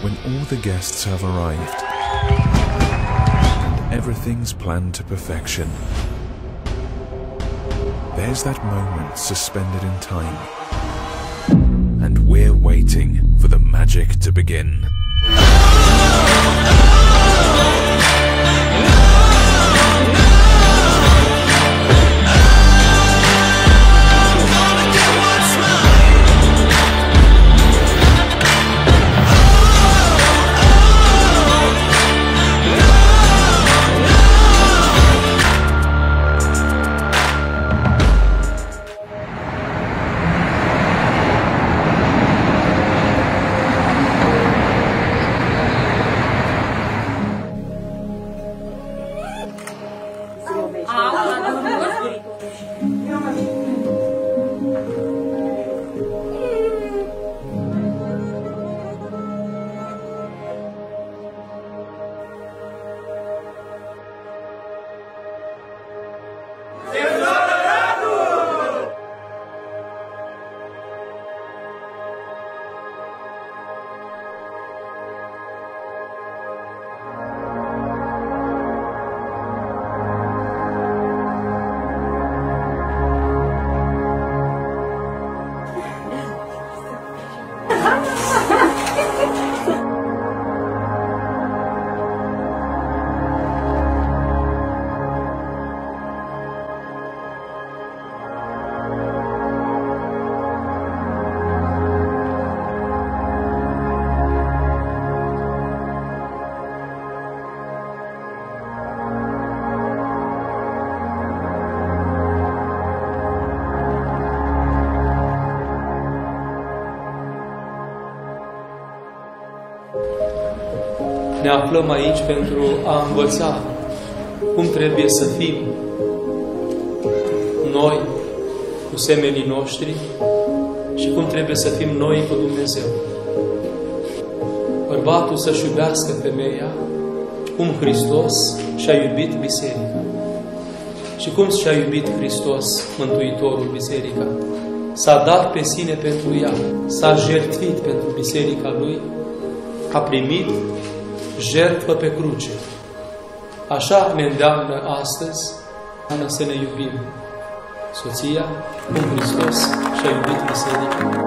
when all the guests have arrived. Everything's planned to perfection. There's that moment suspended in time, and we're waiting for the magic to begin. Ne aflăm aici pentru a învăța cum trebuie să fim noi cu semenii noștri și cum trebuie să fim noi cu Dumnezeu. Bărbatul să-și iubească femeia cum Hristos și-a iubit biserica. Și cum și-a iubit Hristos, Mântuitorul, biserica? S-a dat pe sine pentru ea, s-a jertfit pentru biserica Lui, a primit jertfă pe cruce. Așa ne îndeamnă astăzi să ne iubim soția cum Hristos și-a iubit biserica.